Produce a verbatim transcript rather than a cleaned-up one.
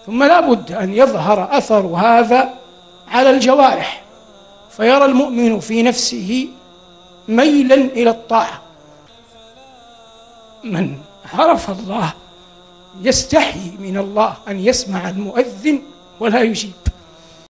ثم لا بد أن يظهر أثر هذا على الجوارح، فيرى المؤمن في نفسه ميلا إلى الطاعة. من عرف الله يستحي من الله أن يسمع المؤذن ولا يجيب.